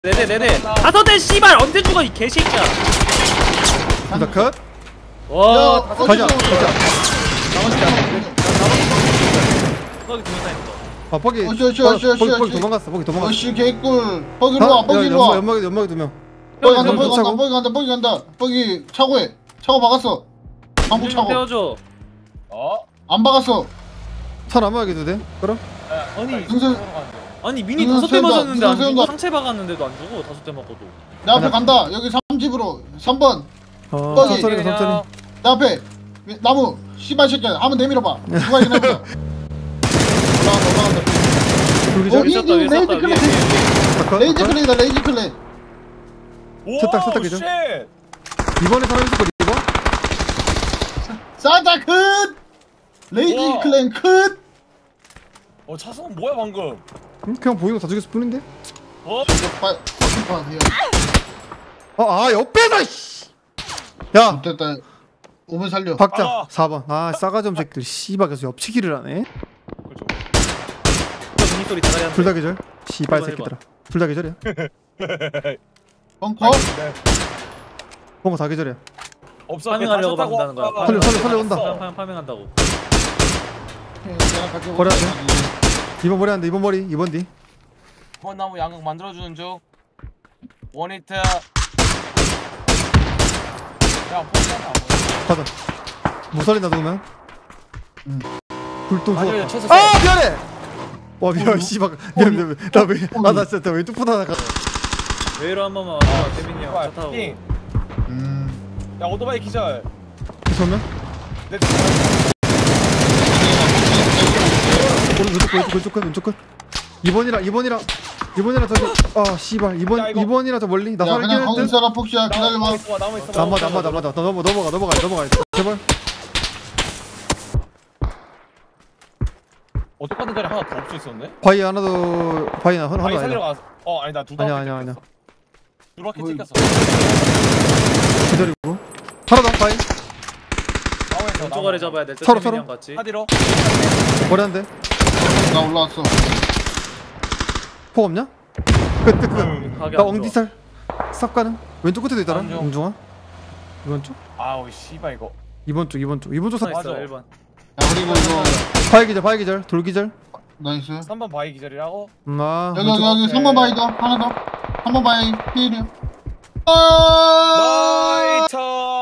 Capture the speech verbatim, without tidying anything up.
네네 네네. 다섯 대 씨발 언제 죽어 이 개새끼야. 하나 컷. 와 가자 가자. 나머지 안 돼. 거기 두명 다 있어. 아 뻑이 어시, 어시, 어시, 어시, 뻑이 뻑이 어시. 도망갔어. 뻑이 도망갔어. 어씨 개꿀. 뻐기로 와, 뻐기로 와. 연막 연막에 두 명. 뻐기 간다, 형, 뻐기 간다, 차고. 뻐기 간다, 뻐기 간다. 뻐기 차고해. 차고 박았어. 방북 차고. 태워줘. 어? 안 박았어. 차 남아야게도 돼? 그럼? 아니 등선 아니 미니 눈은 다섯 대 세운다, 맞았는데 안 눈은 죽어. 세운다. 상체 박았는데도 안 죽어. 다섯 대 맞고도. 내 앞에 하나. 간다. 여기 삼 집으로 삼 번. 어 뻑이. 천천히 천천히. 내 앞에 나무. 씨발 새끼야. 한번 내밀어봐. 누가 이긴 해보자. 올라간다, 올라간다. 불기절. 어, 이- 쳤다 위에 레이지 쳤다 클레이. 위에. 컷. 레이지 컷. 클레이다, 레이지 클레이. 쳤다, 쳤다, 그죠? 이번에 사람 있을 거 이거? 싸다 큰. 레이지 우와. 클레이 큰. 어 차승은 뭐야 방금? 응? 그냥 보이고 다 죽였을 뿐인데? 어? 빨리 봐. 어, 아 옆에서 씨. 야 됐다. 오면 살려. 박자 아. 사 번. 아 싸가지 없는 새끼들 씨발 계속 옆치기를 하네. 그렇죠. 저 미니 소리 대가리 한 둘 다 대. 계절. 씨발 일 번, 새끼들아. 둘 다 계절이야. 벙커. 네. 뭔가 다 계절이야. 없어. 파밍하려고 다 쳤다고 만든다는 거야. 아까 살려, 살려, 살려 온다. 쳤어. 파밍 파밍한다고. 버려야 돼. 이번 머리 한대. 이번 머리. 이번 뒤. 이번 나무 양각 만들어주는 중. 원히트. 야 포스는 안 보여. 가자. 못 살린다 누우면. 응. 불똥 아니 쏘았다. 쳤었어. 아 미안해. 와 미안 씨발 미안 미안 나왜아나 진짜 왼쪽 포다 나가. 외로 한 번만 와서 대민이 형 차 타고. 핑. 음. 야 오토바이 기절. 그러면 내 오른 왼쪽 끝 왼쪽 왼쪽 끝 왼쪽 끝. 이번이라 이번이라 이번이라 저기 아 씨발 야, 이번 이거. 이번이라 저 멀리 나 야 그냥 살게 거기 듯. 있어라 폭시야. 기다려봐. 나무 있어 나무 있어. 안 맞아 안 맞아 안 맞아. 나 넘어 넘어가 넘어가 넘어가 제발. 어 똑같은 자리 하나 더 없어 있었네. 바위 하나 더 바위 하나 하나 바위 아니야. 살리러 가서. 어 아니다 두 아니야, 바퀴 아니야, 아니야. 두 바퀴 어이. 찍혔어. 기다리고 하나 더 바위 나무에서 왼쪽 아래 잡아야 될 듯. 서로, 대민이 서로. 형 같이. 하디로. 머리 한대. 나 올라왔어. 폭 없냐? 끝끝 끝. 음. 가게 나 안 좋아. 엉디살 싹 가는 왼쪽 끝에도 있더라. 안 좋아. 웅중아 이번 쪽 아우 씨발 이거. 이번 쪽 이번 쪽 이번 쪽 싹. 하나 있어 맞아. 일 번. 야 그리고 이거 바위 기절 바위 기절 돌 기절. 나이스. 삼 번 바위 기절이라고? 음, 아 여기 여기 여기 오케이. 삼 번 바이 더 하나 더. 한 번 바이 필이야. 아! 나이터.